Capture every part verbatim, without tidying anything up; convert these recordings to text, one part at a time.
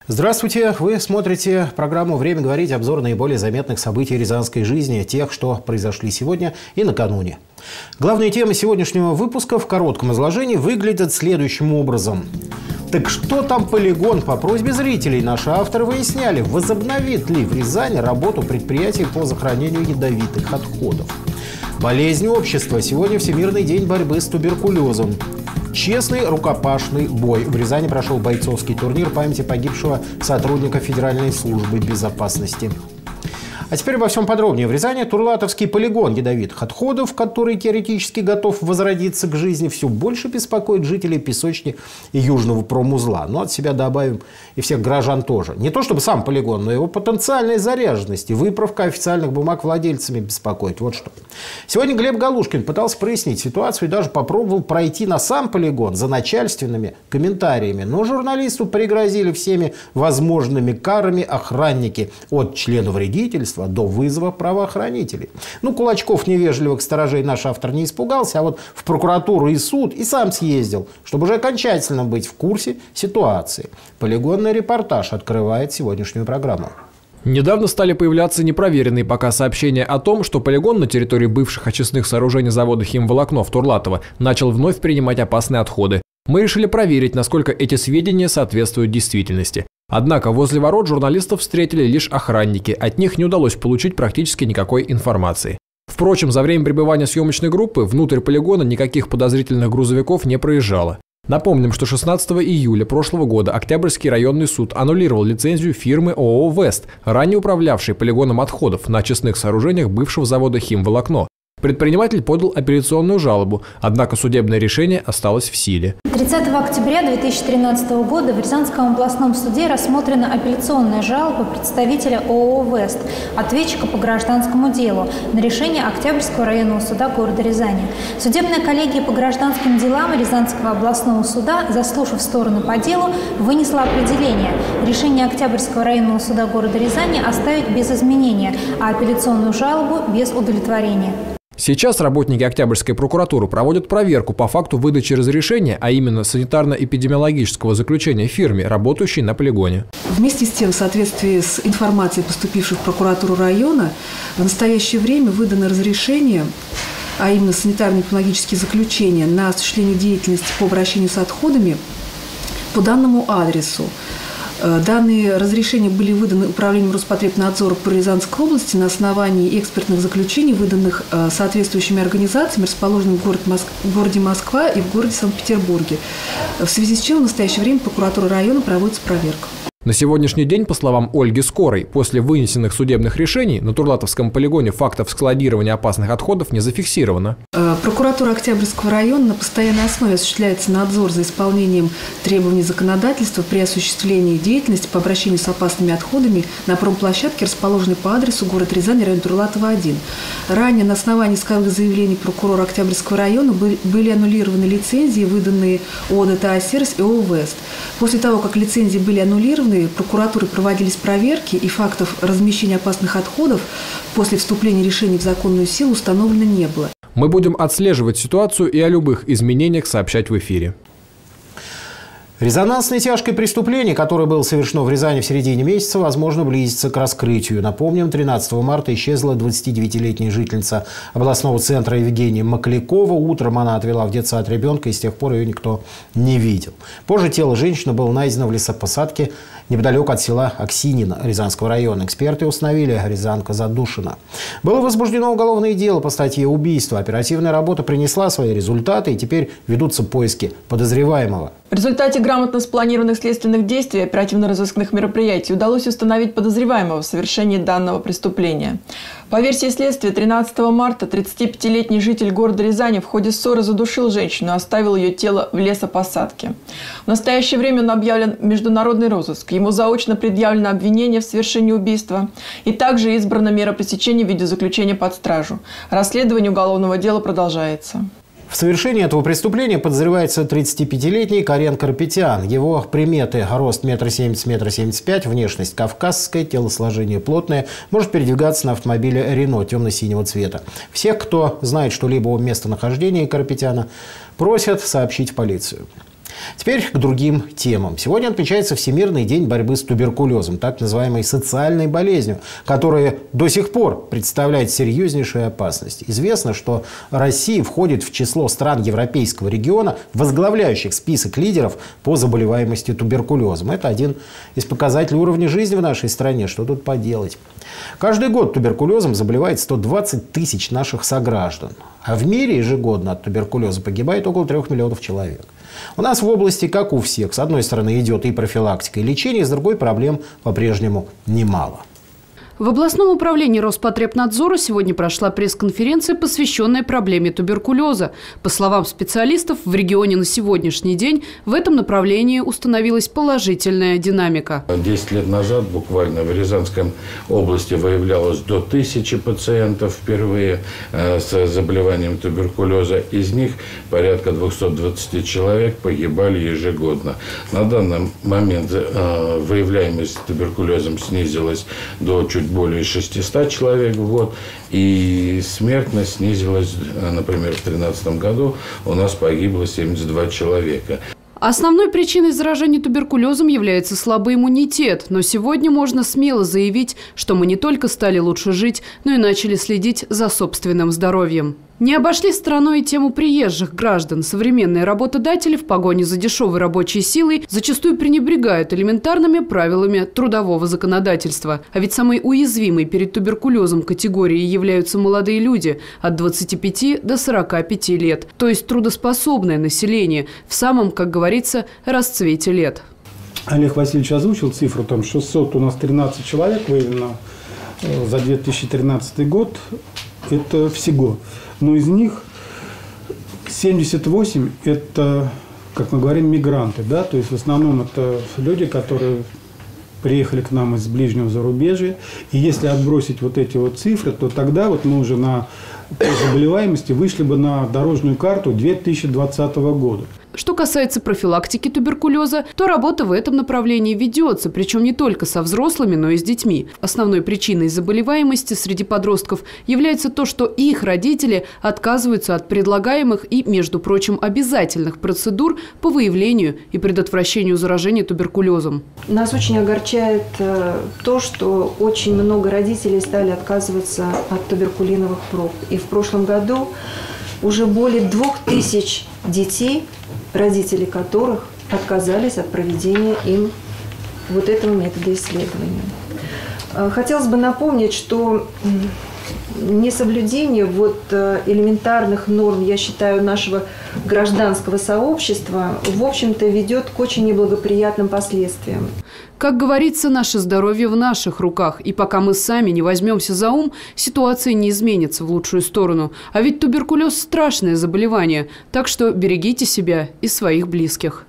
Здравствуйте! Вы смотрите программу «Время говорить», обзор наиболее заметных событий рязанской жизни, тех, что произошли сегодня и накануне. Главные темы сегодняшнего выпуска в коротком изложении выглядят следующим образом. Так что там полигон? По просьбе зрителей наши авторы выясняли, возобновит ли в Рязани работу предприятий по захоронению ядовитых отходов. Болезни общества. Сегодня Всемирный день борьбы с туберкулезом. Честный рукопашный бой. В Рязани прошел бойцовский турнир памяти погибшего сотрудника Федеральной службы безопасности. А теперь обо всем подробнее. В Рязани Турлатовский полигон ядовитых отходов, который теоретически готов возродиться к жизни, все больше беспокоит жителей Песочни и Южного промузла. Но от себя добавим и всех горожан тоже. Не то чтобы сам полигон, но его потенциальная заряженность и выправка официальных бумаг владельцами беспокоит. Вот что. Сегодня Глеб Галушкин пытался прояснить ситуацию и даже попробовал пройти на сам полигон за начальственными комментариями. Но журналисту пригрозили всеми возможными карами охранники от члена вредительства до вызова правоохранителей. Ну, кулачков невежливых сторожей наш автор не испугался, а вот в прокуратуру и суд и сам съездил, чтобы уже окончательно быть в курсе ситуации. Полигонный репортаж открывает сегодняшнюю программу. Недавно стали появляться непроверенные пока сообщения о том, что полигон на территории бывших очистных сооружений завода «Химволокно» в Турлатово начал вновь принимать опасные отходы. Мы решили проверить, насколько эти сведения соответствуют действительности. Однако возле ворот журналистов встретили лишь охранники, от них не удалось получить практически никакой информации. Впрочем, за время пребывания съемочной группы внутрь полигона никаких подозрительных грузовиков не проезжало. Напомним, что шестнадцатого июля прошлого года Октябрьский районный суд аннулировал лицензию фирмы ООО «Вест», ранее управлявшей полигоном отходов на очистных сооружениях бывшего завода «Химволокно». Предприниматель подал апелляционную жалобу, однако судебное решение осталось в силе. тридцатого октября две тысячи тринадцатого года в Рязанском областном суде рассмотрена апелляционная жалоба представителя ООО «Вест», ответчика по гражданскому делу, на решение Октябрьского районного суда города Рязани. Судебная коллегия по гражданским делам Рязанского областного суда, заслушав стороны по делу, вынесла определение. Решение Октябрьского районного суда города Рязани оставить без изменения, а апелляционную жалобу без удовлетворения. Сейчас работники Октябрьской прокуратуры проводят проверку по факту выдачи разрешения, а именно санитарно-эпидемиологического заключения фирме, работающей на полигоне. Вместе с тем, в соответствии с информацией, поступившей в прокуратуру района, в настоящее время выдано разрешение, а именно санитарно-эпидемиологические заключения на осуществление деятельности по обращению с отходами по данному адресу. Данные разрешения были выданы Управлением Роспотребнадзора по Рязанской области на основании экспертных заключений, выданных соответствующими организациями, расположенными в, город Моск... в городе Москва и в городе Санкт-Петербурге. В связи с чем в настоящее время прокуратура района проводится проверка. На сегодняшний день, по словам Ольги Скорой, после вынесенных судебных решений на Турлатовском полигоне фактов складирования опасных отходов не зафиксировано. Прокуратура Октябрьского района на постоянной основе осуществляется надзор за исполнением требований законодательства при осуществлении деятельности по обращению с опасными отходами на промплощадке, расположенной по адресу город Рязань, район Турлатова один. Ранее на основании исковых заявлений прокурора Октябрьского района были аннулированы лицензии, выданные ООО «ДТА Сервис» и ООО «Вест». После того, как лицензии были аннулированы, прокуратурой проводились проверки, и фактов размещения опасных отходов после вступления решений в законную силу установлено не было. Мы будем отслеживать ситуацию и о любых изменениях сообщать в эфире. Резонансное тяжкое преступление, которое было совершено в Рязани в середине месяца, возможно, близится к раскрытию. Напомним, тринадцатого марта исчезла двадцатидевятилетняя жительница областного центра Евгения Маклякова. Утром она отвела в детсад ребенка, и с тех пор ее никто не видел. Позже тело женщины было найдено в лесопосадке неподалеку от села Аксинина Рязанского района. Эксперты установили, рязанка задушена. Было возбуждено уголовное дело по статье «Убийство». Оперативная работа принесла свои результаты, и теперь ведутся поиски подозреваемого. В результате грамотно спланированных следственных действий и оперативно-розыскных мероприятий удалось установить подозреваемого в совершении данного преступления. По версии следствия, тринадцатого марта тридцатипятилетний житель города Рязани в ходе ссоры задушил женщину и оставил ее тело в лесопосадке. В настоящее время он объявлен в международный розыск. Ему заочно предъявлено обвинение в совершении убийства и также избрана мера пресечения в виде заключения под стражу. Расследование уголовного дела продолжается. В совершении этого преступления подозревается тридцатипятилетний Карен Карапетян. Его приметы: рост метр семьдесят, метр семьдесят пять, внешность кавказская, телосложение плотное, может передвигаться на автомобиле Рено темно-синего цвета. Всех, кто знает что-либо о местонахождении Карапетяна, просят сообщить в полицию. Теперь к другим темам. Сегодня отмечается Всемирный день борьбы с туберкулезом, так называемой социальной болезнью, которая до сих пор представляет серьезнейшую опасность. Известно, что Россия входит в число стран Европейского региона, возглавляющих список лидеров по заболеваемости туберкулезом. Это один из показателей уровня жизни в нашей стране. Что тут поделать? Каждый год туберкулезом заболевает сто двадцать тысяч наших сограждан. А в мире ежегодно от туберкулеза погибает около трех миллионов человек. У нас в области, как у всех, с одной стороны идет и профилактика, и лечение, с другой проблем по-прежнему немало. В областном управлении Роспотребнадзора сегодня прошла пресс-конференция, посвященная проблеме туберкулеза. По словам специалистов, в регионе на сегодняшний день в этом направлении установилась положительная динамика. Десять лет назад буквально в Рязанской области выявлялось до тысячи пациентов впервые с заболеванием туберкулеза. Из них порядка двухсот двадцати человек погибали ежегодно. На данный момент выявляемость туберкулезом снизилась до чуть более шестисот человек в год, и смертность снизилась, например, в две тысячи тринадцатом году у нас погибло семьдесят два человека. Основной причиной заражения туберкулезом является слабый иммунитет. Но сегодня можно смело заявить, что мы не только стали лучше жить, но и начали следить за собственным здоровьем. Не обошли стороной и тему приезжих граждан. Современные работодатели в погоне за дешевой рабочей силой зачастую пренебрегают элементарными правилами трудового законодательства. А ведь самой уязвимой перед туберкулезом категорией являются молодые люди от двадцати пяти до сорока пяти лет. То есть трудоспособное население в самом, как говорится, расцвете лет. Олег Васильевич озвучил цифру, там шестьсот у нас тринадцать человек выявлено за две тысячи тринадцатый год. Это всего. Но из них семьдесят восемь – это, как мы говорим, мигранты. Да? То есть в основном это люди, которые приехали к нам из ближнего зарубежья. И если отбросить вот эти вот цифры, то тогда вот мы уже на по заболеваемости вышли бы на дорожную карту две тысячи двадцатого года. Что касается профилактики туберкулеза, то работа в этом направлении ведется, причем не только со взрослыми, но и с детьми. Основной причиной заболеваемости среди подростков является то, что их родители отказываются от предлагаемых и, между прочим, обязательных процедур по выявлению и предотвращению заражения туберкулезом. Нас очень огорчает то, что очень много родителей стали отказываться от туберкулиновых проб. И в прошлом году уже более двух тысяч детей, родители которых отказались от проведения им вот этого метода исследования. Хотелось бы напомнить, что несоблюдение вот элементарных норм, я считаю, нашего гражданского сообщества, в общем-то, ведет к очень неблагоприятным последствиям. Как говорится, наше здоровье в наших руках. И пока мы сами не возьмемся за ум, ситуация не изменится в лучшую сторону. А ведь туберкулез – страшное заболевание. Так что берегите себя и своих близких.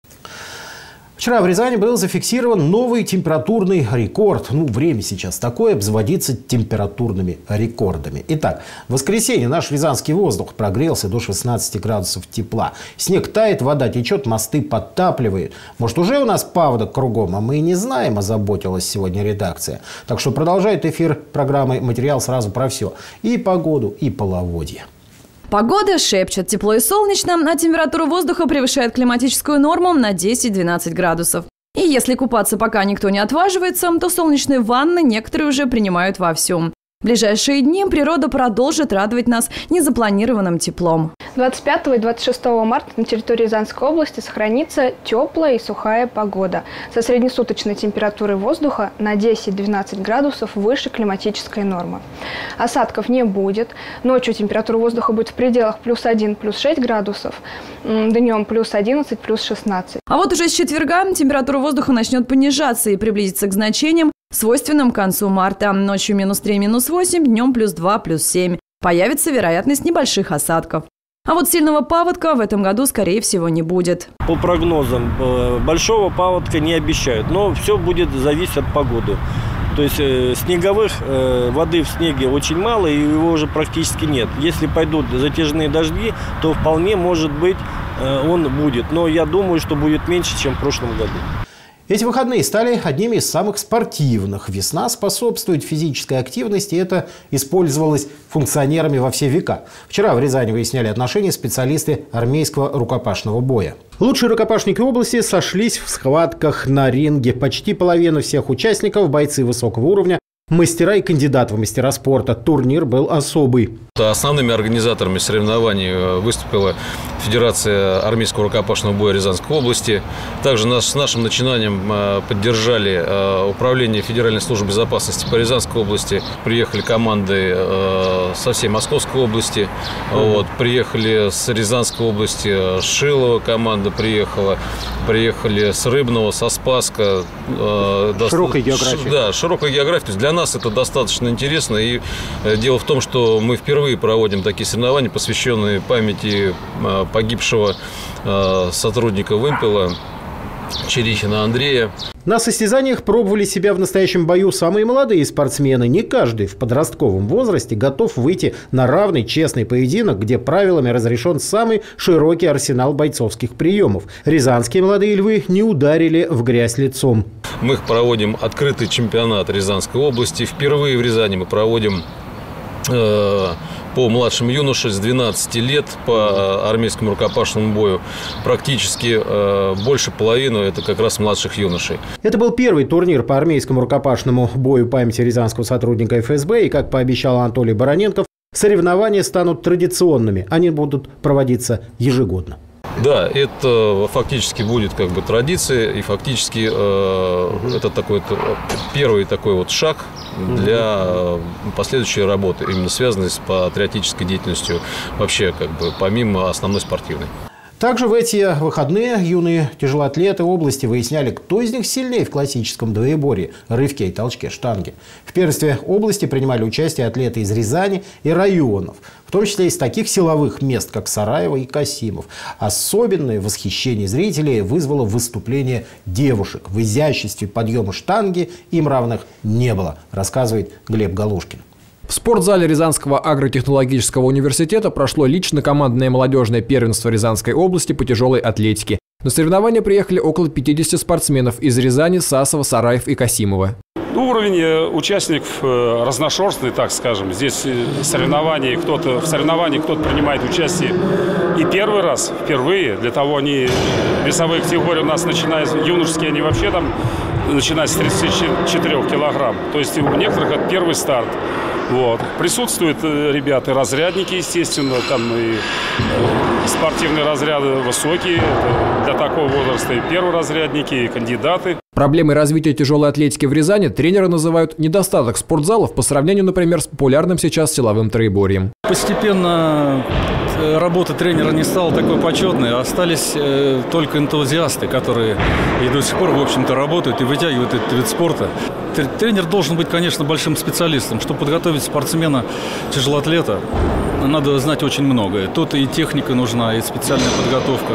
Вчера в Рязани был зафиксирован новый температурный рекорд. Ну, время сейчас такое, обзаводиться температурными рекордами. Итак, в воскресенье наш рязанский воздух прогрелся до шестнадцати градусов тепла. Снег тает, вода течет, мосты подтапливают. Может, уже у нас паводок кругом, а мы и не знаем, озаботилась сегодня редакция. Так что продолжает эфир программы материал сразу про все. И погоду, и половодье. Погода шепчет, тепло и солнечно, а температура воздуха превышает климатическую норму на десять-двенадцать градусов. И если купаться пока никто не отваживается, то солнечные ванны некоторые уже принимают вовсю. В ближайшие дни природа продолжит радовать нас незапланированным теплом. двадцать пятого и двадцать шестого марта на территории Рязанской области сохранится теплая и сухая погода со среднесуточной температурой воздуха на десять-двенадцать градусов выше климатической нормы. Осадков не будет. Ночью температура воздуха будет в пределах плюс один, плюс шесть градусов, днем плюс одиннадцать, плюс шестнадцать. А вот уже с четверга температура воздуха начнет понижаться и приблизиться к значениям, свойственным к концу марта. Ночью минус три, минус восемь, днем плюс два, плюс семь. Появится вероятность небольших осадков. А вот сильного паводка в этом году, скорее всего, не будет. По прогнозам, большого паводка не обещают, но все будет зависеть от погоды. То есть снеговых, воды в снеге очень мало, и его уже практически нет. Если пойдут затяжные дожди, то вполне может быть он будет. Но я думаю, что будет меньше, чем в прошлом году. Эти выходные стали одними из самых спортивных. Весна способствует физической активности, и это использовалось функционерами во все века. Вчера в Рязани выясняли отношения специалисты армейского рукопашного боя. Лучшие рукопашники области сошлись в схватках на ринге. Почти половина всех участников – бойцы высокого уровня, мастера и кандидаты в мастера спорта. Турнир был особый. Основными организаторами соревнований выступила Федерация армейского рукопашного боя Рязанской области. Также нас, с нашим начинанием поддержали Управление Федеральной службы безопасности по Рязанской области. Приехали команды со всей Московской области. Вот, приехали с Рязанской области, с Шилова команда приехала. Приехали с Рыбного, со Спасска. Широкая география. Да, широкая география. То есть для нас это достаточно интересно. И дело в том, что мы впервые проводим такие соревнования, посвященные памяти погибшего сотрудника «Вымпела» Черихина Андрея. На состязаниях пробовали себя в настоящем бою самые молодые спортсмены. Не каждый в подростковом возрасте готов выйти на равный, честный поединок, где правилами разрешен самый широкий арсенал бойцовских приемов. Рязанские молодые львы не ударили в грязь лицом. Мы проводим открытый чемпионат Рязанской области. Впервые в Рязани мы проводим э, по младшим юношам с двенадцати лет по армейскому рукопашному бою. Практически э, больше половины – это как раз младших юношей. Это был первый турнир по армейскому рукопашному бою памяти рязанского сотрудника эф эс бэ. И, как пообещал Анатолий Бароненков, соревнования станут традиционными. Они будут проводиться ежегодно. Да, это фактически будет как бы традиция, и фактически э, это такой первый такой вот шаг для последующей работы, именно связанной с патриотической деятельностью, вообще как бы помимо основной спортивной. Также в эти выходные юные тяжелоатлеты области выясняли, кто из них сильнее в классическом двоеборье – рывке и толчке штанги. В первенстве области принимали участие атлеты из Рязани и районов, в том числе из таких силовых мест, как Сараево и Касимов. Особенное восхищение зрителей вызвало выступление девушек. В изяществе подъема штанги им равных не было, рассказывает Глеб Галушкин. В спортзале Рязанского агротехнологического университета прошло лично командное молодежное первенство Рязанской области по тяжелой атлетике. На соревнования приехали около пятидесяти спортсменов из Рязани, Сасова, Сараев и Касимова. Уровень участников разношерстный, так скажем. Здесь соревнования, кто-то, в соревнованиях кто-то принимает участие и первый раз, впервые. Для того они, весовые категории у нас, начиная юношеские, они вообще там, начиная с тридцати четырёх килограмм. То есть у некоторых это первый старт. Вот. Присутствуют ребята, разрядники, естественно, там и спортивные разряды высокие, для такого возраста и перворазрядники, и кандидаты. Проблемой развития тяжелой атлетики в Рязани тренеры называют недостаток спортзалов по сравнению, например, с популярным сейчас силовым троеборьем. Постепенно работа тренера не стала такой почетной, остались только энтузиасты, которые и до сих пор, в общем-то, работают и вытягивают этот вид спорта. Тренер должен быть, конечно, большим специалистом. Чтобы подготовить спортсмена-тяжелоатлета, надо знать очень многое. Тут и техника нужна, и специальная подготовка.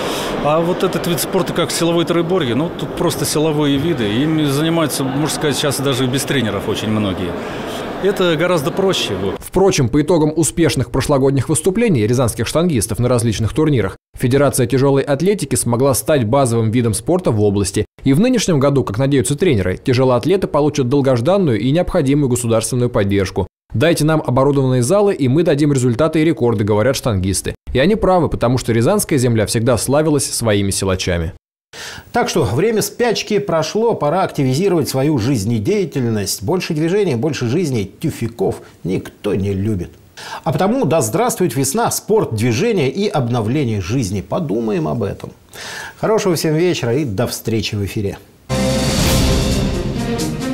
А вот этот вид спорта, как силовой троеборье, ну, тут просто силовые виды. Ими занимаются, можно сказать, сейчас даже без тренеров очень многие. Это гораздо проще. Вот. Впрочем, по итогам успешных прошлогодних выступлений рязанских штангистов на различных турнирах, Федерация тяжелой атлетики смогла стать базовым видом спорта в области. И в нынешнем году, как надеются тренеры, тяжелоатлеты получат долгожданную и необходимую государственную поддержку. «Дайте нам оборудованные залы, и мы дадим результаты и рекорды», говорят штангисты. И они правы, потому что рязанская земля всегда славилась своими силачами. Так что время спячки прошло, пора активизировать свою жизнедеятельность. Больше движения, больше жизни, тюфяков никто не любит. А потому да здравствует весна, спорт, движение и обновление жизни. Подумаем об этом. Хорошего всем вечера и до встречи в эфире.